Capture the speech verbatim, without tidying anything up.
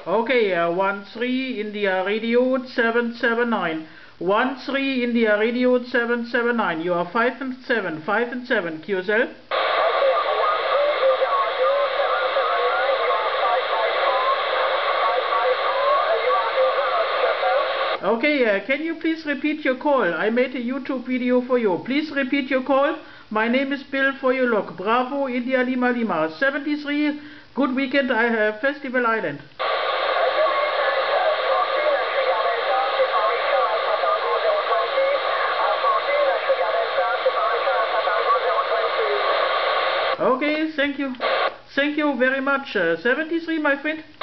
Okay, uh, one three India Radio seven seven nine. one three India Radio seven seven nine. You are five and seven, five and seven. Q S L. Okay, uh, can you please repeat your call? I made a YouTube video for you. Please repeat your call. My name is Bill for your log. Bravo, India Lima Lima. seventy-three, good weekend, I have Festival Island. Okay, thank you. Thank you very much. Uh, seventy-three, my friend.